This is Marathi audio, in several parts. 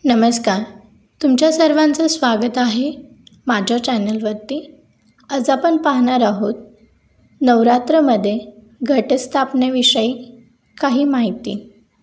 नमस्कार, तुमच्या सर्वांचं स्वागत आहे माझ्या चॅनलवरती। आज आपण पाहणार आहोत नवरात्रमध्ये घटस्थापनेविषयी काही माहिती।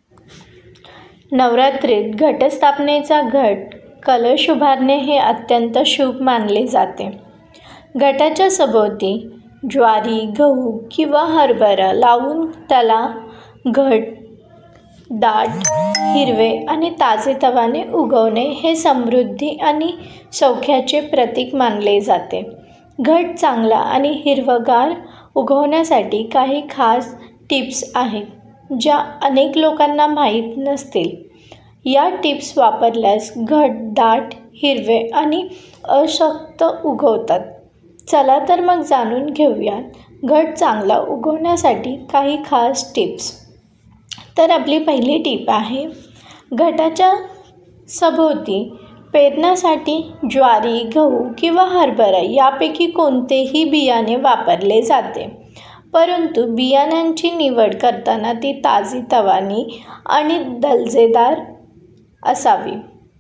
नवरात्रीत घटस्थापनेचा घट कलश उभारणे हे अत्यंत शुभ मानले जाते। घटाच्या सभोवती ज्वारी, गहू किंवा हरभरा लावून त्याला घट दाट, हिरवे आणि ताजेतवाने उगवणे हे समृद्धी आणि सौख्याचे प्रतीक मानले जाते। घट चांगला आणि हिरवगार उगवण्यासाठी काही खास टिप्स आहेत ज्या अनेक लोकांना माहीत नसतील। या टिप्स वापरल्यास घट दाट, हिरवे आणि अशक्त उगवतात। चला तर मग जाणून घेऊयात घट चांगला उगवण्यासाठी काही खास टिप्स। तर आपली पहिली टीप आहे, घटाच्या सभोवती पेरण्यासाठी ज्वारी, गहू किंवा हरभरा यापैकी कोणतेही बियाणे वापरले जाते, परंतु बियाण्यांची निवड करताना ती ताजीतवानी आणि दर्जेदार असावी।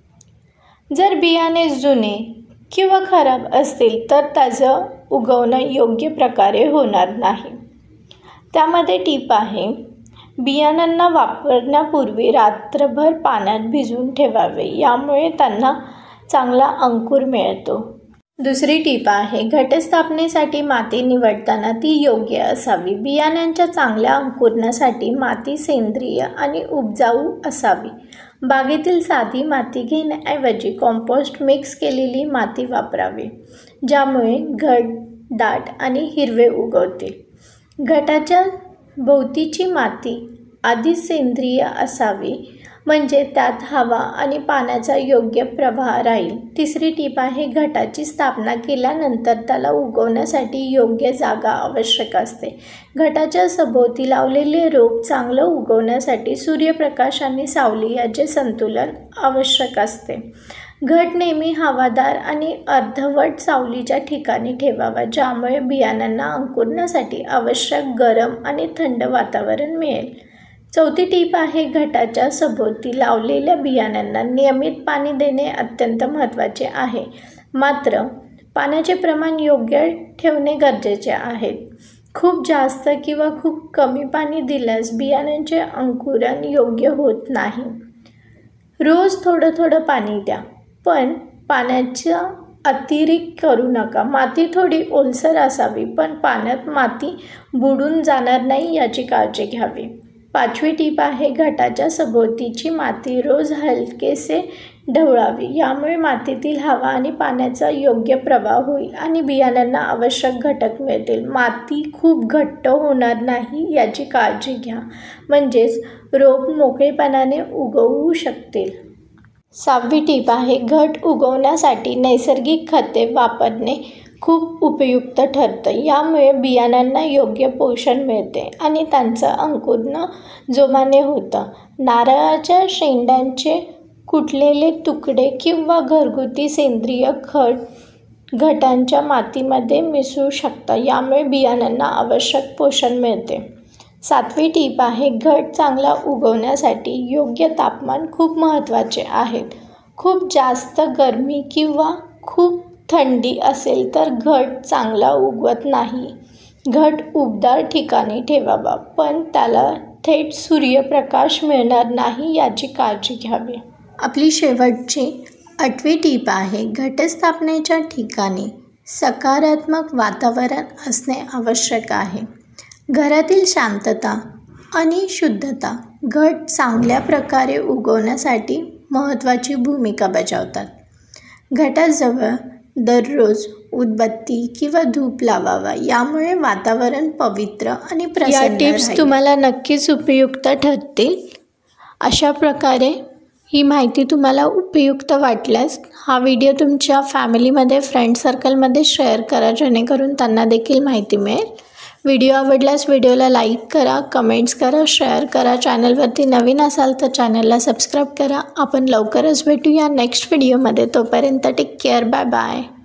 जर बियाणे जुने किंवा खराब असतील तर त्याचं उगवणं योग्य प्रकारे होणार नाही। त्यामध्ये टीप आहे, बियाण्यांना वापरण्यापूर्वी रात्रभर पाण्यात भिजवून ठेवावे, यामुळे त्यांना चांगला अंकुर मिळतो। दुसरी टीप आहे, घटस्थापनेसाठी माती निवडताना ती योग्य असावी। बियाण्यांच्या चांगल्या अंकुरणासाठी माती सेंद्रिय आणि उपजाऊ असावी। बागेतील साधी माती घेण्याऐवजी कंपोस्ट मिक्स केलेली माती वापरावी, ज्यामुळे घट दाट आणि हिरवे उगवतील। घटाच्या भोवतीची माती आधीच सेंद्रिय असावी, म्हणजे त्यात हवा आणि पाण्याचा योग्य प्रवाह राहील। तिसरी टीप आहे, घटाची स्थापना केल्यानंतर त्याला उगवण्यासाठी योग्य जागा आवश्यक असते। घटाच्या सभोवती लावलेले रोप चांगलं उगवण्यासाठी सूर्यप्रकाश आणि सावली याचे संतुलन आवश्यक असते। घट नेहमी हवादार आणि अर्धवट सावलीच्या ठिकाणी ठेवावा, ज्यामुळे बियाण्यांना अंकुरण्यासाठी आवश्यक गरम आणि थंड वातावरण मिळेल। चौथी टीप आहे, घटाच्या सभोवती लावलेल्या बियाण्यांना नियमित पाणी देणे अत्यंत महत्त्वाचे आहे, मात्र पाण्याचे प्रमाण योग्य ठेवणे गरजेचे आहे। खूप जास्त किंवा खूप कमी पाणी दिल्यास बियाण्यांचे अंकुरण योग्य होत नाही। रोज थोडं थोडं पाणी द्या, पण पाण्याचा अतिरेक करू नका। माती थोडी ओलसर असावी, पण पाण्यात माती बुडून जाणार नाही याची काळजी घ्यावी। पाचवी टीप आहे, घटाच्या सभोवतीची माती रोज हलकेसे ढवळावी, यामुळे मातीतील हवा आणि पाण्याचा योग्य प्रवाह होईल आणि बियाण्यांना आवश्यक घटक मिळतील। माती खूप घट्ट होणार नाही याची काळजी घ्या, म्हणजेच रोप मोकळेपणाने उगवू शकतील। सहावी टीप आहे, घट उगवण्यासाठी नैसर्गिक खते वापरणे खूप उपयुक्त ठरतं। यामुळे बियाण्यांना योग्य पोषण मिळते आणि त्यांचं अंकुरण जोमाने होतं। नारळाच्या शेंड्यांचे कुटलेले तुकडे किंवा घरगुती सेंद्रिय खत घटांच्या मातीमध्ये मिसळू शकतात, यामुळे बियाण्यांना आवश्यक पोषण मिळते। सातवी टीप आहे, घट चांगला उगवण्यासाठी योग्य तापमान खूप महत्त्वाचे आहे। खूप जास्त गरमी किंवा खूप थंडी असेल तर घट चांगला उगवत नाही। घट उबदार ठिकाणी ठेवावा, पण त्याला थेट सूर्यप्रकाश मिळणार नाही याची काळजी घ्यावी। आपली शेवटची 8वी टीप आहे, घटस्थापनेच्या ठिकाणी सकारात्मक वातावरण असणे आवश्यक आहे। घरातील शांतता आणि शुद्धता घट चांगल्या प्रकारे उगवण्यासाठी महत्त्वाची भूमिका बजावतात। घटाजवळ दररोज उदबत्ती किंवा धूप लावावा, यामुळे वातावरण पवित्र आणि प्रसन्न राहील। या टिप्स तुम्हाला नक्कीच उपयुक्त ठरतील। अशा प्रकारे ही माहिती तुम्हाला उपयुक्त वाटल्यास हा व्हिडिओ तुमच्या फॅमिलीमध्ये, फ्रेंड सर्कलमध्ये शेअर करा, जेणेकरून त्यांना देखील माहिती मिळेल। व्हिडिओ आवडल्यास व्हिडिओला लाईक करा, कमेंट्स करा, शेअर करा। चॅनलवरती नवीन असाल तर चॅनलला सबस्क्राईब करा। आपण लवकरच भेटूया नेक्स्ट व्हिडिओमध्ये। तोपर्यंत टेक केअर, बाय बाय।